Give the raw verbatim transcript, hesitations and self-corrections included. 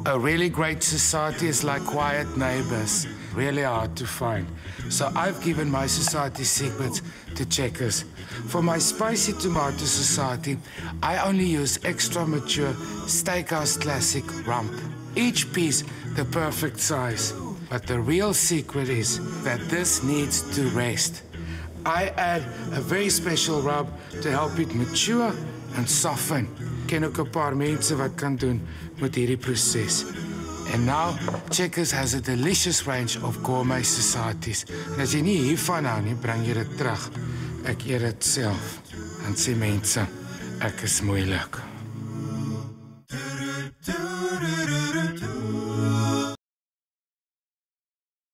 A really great Sosatie is like quiet neighbors, really hard to find. So I've given my Sosatie secrets to checkers. For my spicy tomato Sosatie, I only use extra mature steakhouse classic rump. Each piece the perfect size. But the real secret is that this needs to rest. I add a very special rub to help it mature and soften. Ken ook 'n paar mense wat kan doen met hierdie proses. And now, Checkers has a delicious range of gourmet Sosaties. En as jy nie hiervan hou nie, bring jy dit terug. Ek eet dit self. En sê mense, ek is moeilik.